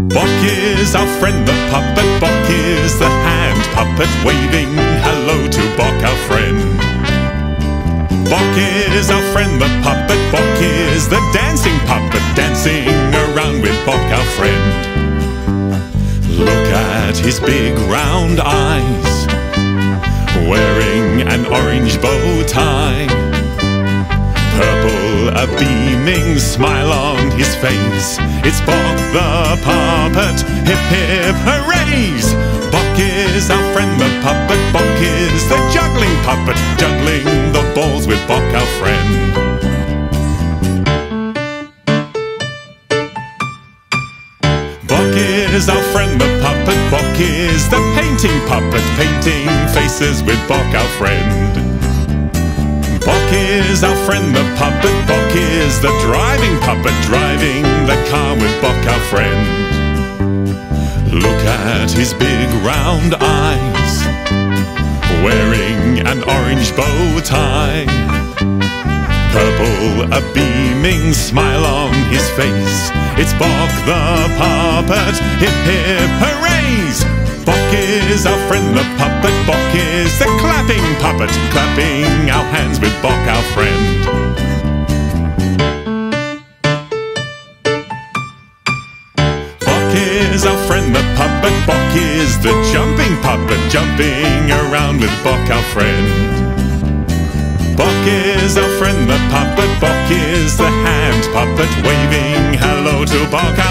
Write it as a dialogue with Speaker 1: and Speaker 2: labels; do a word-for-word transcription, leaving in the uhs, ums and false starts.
Speaker 1: Bok is our friend the puppet, Bok is the hand puppet, waving hello to Bok our friend. Bok is our friend the puppet, Bok is the dancing puppet, dancing around with Bok our friend. Look at his big round eyes, wearing an orange bow tie. Purple, a beaming smile on his face. It's Bok the puppet, hip hip hoorays! Bok is our friend the puppet, Bok is the juggling puppet, juggling the balls with Bok our friend. Bok is our friend the puppet, Bok is the painting puppet, painting faces with Bok our friend. Bok is our friend the puppet, Bok is the driving puppet, driving the car with Bok our friend. Look at his big round eyes, wearing an orange bow tie. Purple, a beaming smile on his face. It's Bok the puppet, hip hip hoorays! Bok is our friend the puppet, Bok is the clapping puppet, clapping our hands with Bok our friend. Bok is our friend the puppet, Bok is the jumping puppet, jumping around with Bok our friend. Bok is our friend the puppet, Bok is the hand puppet, waving hello to Bok our